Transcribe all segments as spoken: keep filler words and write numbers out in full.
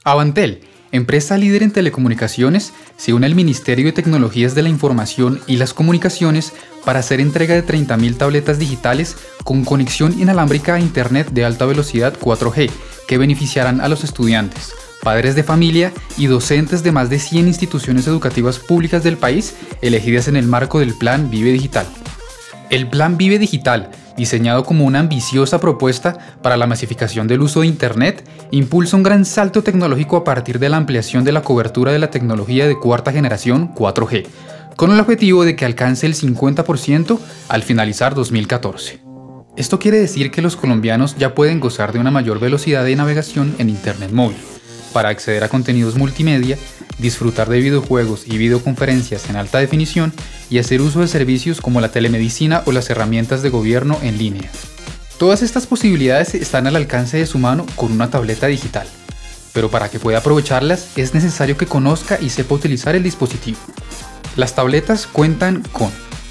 Avantel, empresa líder en telecomunicaciones, se une al Ministerio de Tecnologías de la Información y las Comunicaciones para hacer entrega de treinta mil tabletas digitales con conexión inalámbrica a Internet de alta velocidad cuatro G, que beneficiarán a los estudiantes, padres de familia y docentes de más de cien instituciones educativas públicas del país, elegidas en el marco del Plan Vive Digital. El Plan Vive Digital, diseñado como una ambiciosa propuesta para la masificación del uso de Internet, impulsa un gran salto tecnológico a partir de la ampliación de la cobertura de la tecnología de cuarta generación cuatro G, con el objetivo de que alcance el cincuenta por ciento al finalizar dos mil catorce. Esto quiere decir que los colombianos ya pueden gozar de una mayor velocidad de navegación en Internet móvil, para acceder a contenidos multimedia, disfrutar de videojuegos y videoconferencias en alta definición y hacer uso de servicios como la telemedicina o las herramientas de gobierno en línea. Todas estas posibilidades están al alcance de su mano con una tableta digital, pero para que pueda aprovecharlas es necesario que conozca y sepa utilizar el dispositivo. Las tabletas cuentan con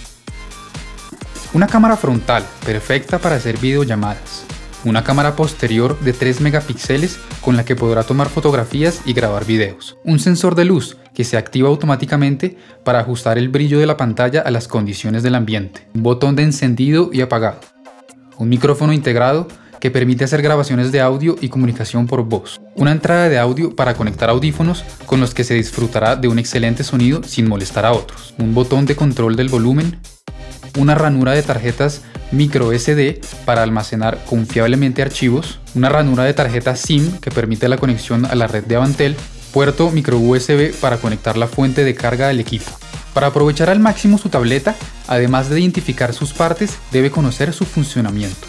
una cámara frontal perfecta para hacer videollamadas, una cámara posterior de tres megapíxeles con la que podrá tomar fotografías y grabar videos, un sensor de luz que se activa automáticamente para ajustar el brillo de la pantalla a las condiciones del ambiente, un botón de encendido y apagado, un micrófono integrado que permite hacer grabaciones de audio y comunicación por voz, una entrada de audio para conectar audífonos con los que se disfrutará de un excelente sonido sin molestar a otros, un botón de control del volumen, una ranura de tarjetas micro ese de para almacenar confiablemente archivos, una ranura de tarjeta SIM que permite la conexión a la red de Avantel, puerto micro U S B para conectar la fuente de carga del equipo. Para aprovechar al máximo su tableta, además de identificar sus partes, debe conocer su funcionamiento.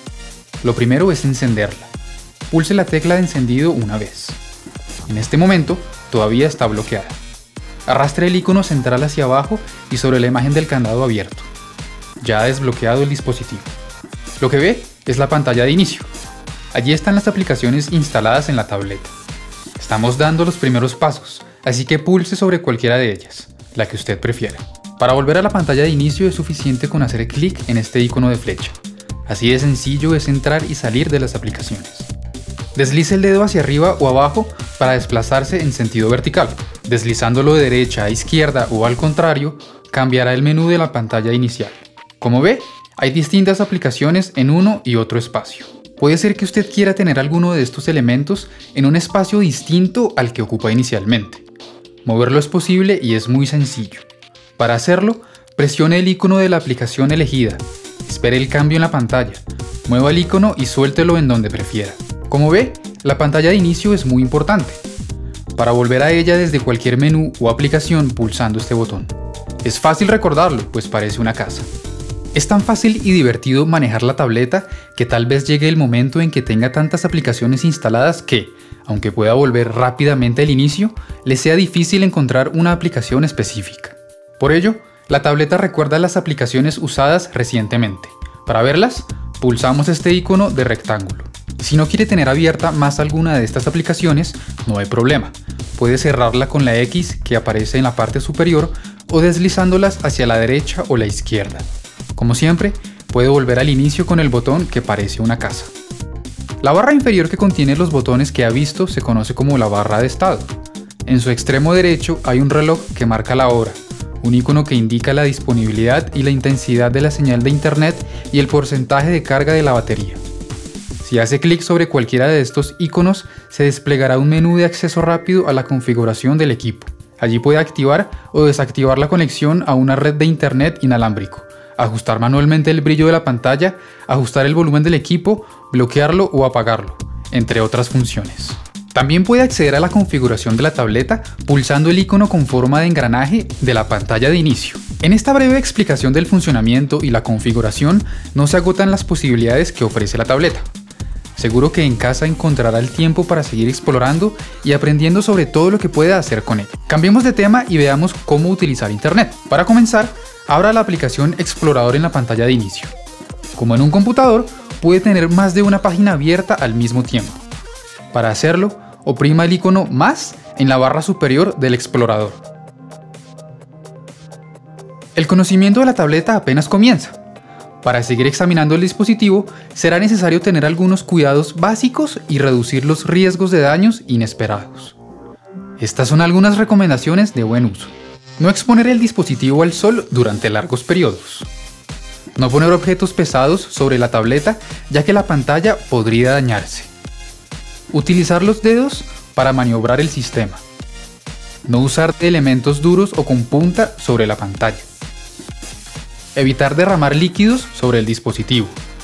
Lo primero es encenderla. Pulse la tecla de encendido una vez. En este momento, todavía está bloqueada. Arrastre el icono central hacia abajo y sobre la imagen del candado abierto. Ya ha desbloqueado el dispositivo. Lo que ve es la pantalla de inicio. Allí están las aplicaciones instaladas en la tableta. Estamos dando los primeros pasos, así que pulse sobre cualquiera de ellas, la que usted prefiera. Para volver a la pantalla de inicio es suficiente con hacer clic en este icono de flecha. Así de sencillo es entrar y salir de las aplicaciones. Deslice el dedo hacia arriba o abajo para desplazarse en sentido vertical. Deslizándolo de derecha a izquierda o al contrario, cambiará el menú de la pantalla inicial. Como ve, hay distintas aplicaciones en uno y otro espacio. Puede ser que usted quiera tener alguno de estos elementos en un espacio distinto al que ocupa inicialmente. Moverlo es posible y es muy sencillo. Para hacerlo, presione el icono de la aplicación elegida, espere el cambio en la pantalla, mueva el icono y suéltelo en donde prefiera. Como ve, la pantalla de inicio es muy importante. Para volver a ella desde cualquier menú o aplicación pulsando este botón. Es fácil recordarlo, pues parece una casa. Es tan fácil y divertido manejar la tableta que tal vez llegue el momento en que tenga tantas aplicaciones instaladas que, aunque pueda volver rápidamente al inicio, le sea difícil encontrar una aplicación específica. Por ello, la tableta recuerda las aplicaciones usadas recientemente. Para verlas, pulsamos este icono de rectángulo. Si no quiere tener abierta más alguna de estas aplicaciones, no hay problema. Puede cerrarla con la X que aparece en la parte superior o deslizándolas hacia la derecha o la izquierda. Como siempre, puede volver al inicio con el botón que parece una casa. La barra inferior que contiene los botones que ha visto se conoce como la barra de estado. En su extremo derecho hay un reloj que marca la hora, un icono que indica la disponibilidad y la intensidad de la señal de internet y el porcentaje de carga de la batería. Si hace clic sobre cualquiera de estos iconos, se desplegará un menú de acceso rápido a la configuración del equipo. Allí puede activar o desactivar la conexión a una red de internet inalámbrico, ajustar manualmente el brillo de la pantalla, ajustar el volumen del equipo, bloquearlo o apagarlo, entre otras funciones. También puede acceder a la configuración de la tableta pulsando el icono con forma de engranaje de la pantalla de inicio. En esta breve explicación del funcionamiento y la configuración no se agotan las posibilidades que ofrece la tableta. Seguro que en casa encontrará el tiempo para seguir explorando y aprendiendo sobre todo lo que puede hacer con ella. Cambiemos de tema y veamos cómo utilizar Internet. Para comenzar, abra la aplicación Explorador en la pantalla de inicio. Como en un computador, puede tener más de una página abierta al mismo tiempo. Para hacerlo, oprima el icono más en la barra superior del explorador. El conocimiento de la tableta apenas comienza. Para seguir examinando el dispositivo, será necesario tener algunos cuidados básicos y reducir los riesgos de daños inesperados. Estas son algunas recomendaciones de buen uso. No exponer el dispositivo al sol durante largos periodos. No poner objetos pesados sobre la tableta, ya que la pantalla podría dañarse. Utilizar los dedos para maniobrar el sistema. No usar elementos duros o con punta sobre la pantalla. Evitar derramar líquidos sobre el dispositivo.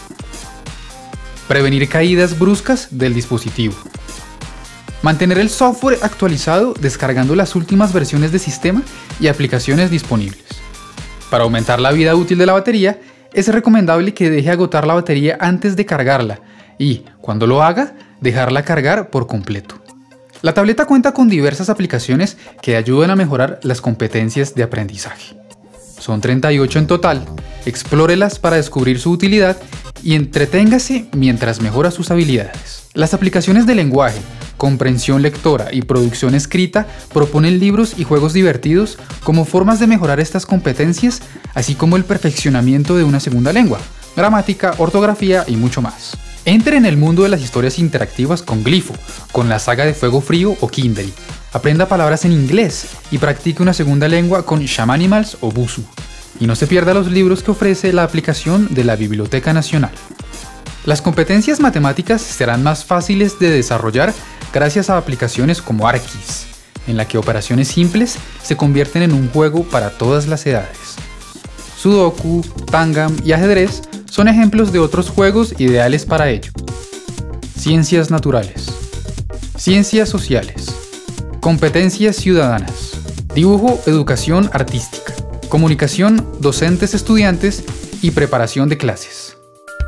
Prevenir caídas bruscas del dispositivo. Mantener el software actualizado descargando las últimas versiones de sistema y aplicaciones disponibles. Para aumentar la vida útil de la batería, es recomendable que deje agotar la batería antes de cargarla y, cuando lo haga, dejarla cargar por completo. La tableta cuenta con diversas aplicaciones que ayudan a mejorar las competencias de aprendizaje. Son treinta y ocho en total, explórelas para descubrir su utilidad y entreténgase mientras mejora sus habilidades. Las aplicaciones de lenguaje, comprensión lectora y producción escrita proponen libros y juegos divertidos como formas de mejorar estas competencias, así como el perfeccionamiento de una segunda lengua, gramática, ortografía y mucho más. Entre en el mundo de las historias interactivas con Glypho, con la saga de Fuego Frío o Kindle. Aprenda palabras en inglés y practique una segunda lengua con Shamanimals o Busuu. Y no se pierda los libros que ofrece la aplicación de la Biblioteca Nacional. Las competencias matemáticas serán más fáciles de desarrollar gracias a aplicaciones como Arquis, en la que operaciones simples se convierten en un juego para todas las edades. Sudoku, Tangam y ajedrez son ejemplos de otros juegos ideales para ello. Ciencias naturales. Ciencias sociales. Competencias ciudadanas. Dibujo, educación artística. Comunicación, docentes, estudiantes y preparación de clases.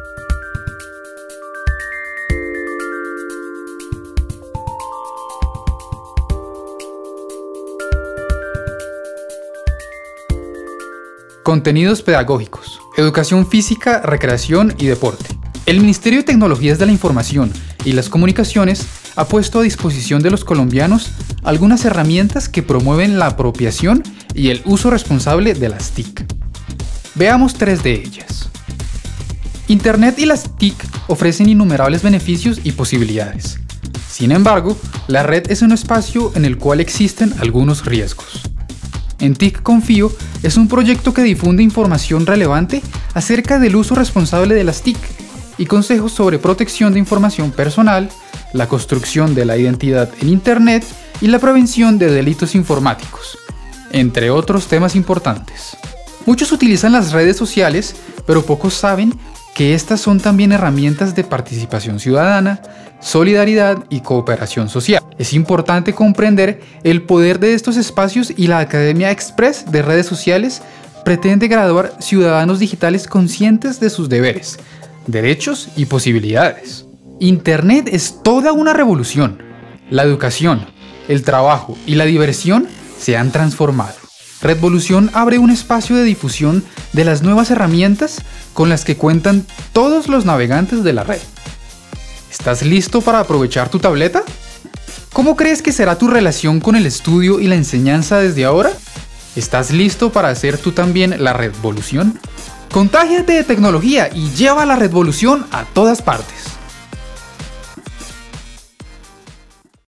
Contenidos pedagógicos. Educación física, recreación y deporte. El Ministerio de Tecnologías de la Información y las Comunicaciones ha puesto a disposición de los colombianos algunas herramientas que promueven la apropiación y el uso responsable de las T I C. Veamos tres de ellas. Internet y las T I C ofrecen innumerables beneficios y posibilidades. Sin embargo, la red es un espacio en el cual existen algunos riesgos. En T I C Confío es un proyecto que difunde información relevante acerca del uso responsable de las T I C y consejos sobre protección de información personal, la construcción de la identidad en Internet y la prevención de delitos informáticos, entre otros temas importantes. Muchos utilizan las redes sociales, pero pocos saben que estas son también herramientas de participación ciudadana, solidaridad y cooperación social. Es importante comprender el poder de estos espacios y la Academia Express de Redes Sociales pretende graduar ciudadanos digitales conscientes de sus deberes, derechos y posibilidades. Internet es toda una revolución. La educación, el trabajo y la diversión se han transformado. Redvolución abre un espacio de difusión de las nuevas herramientas con las que cuentan todos los navegantes de la red. ¿Estás listo para aprovechar tu tableta? ¿Cómo crees que será tu relación con el estudio y la enseñanza desde ahora? ¿Estás listo para hacer tú también la redvolución? Contágiate de tecnología y lleva la redvolución a todas partes.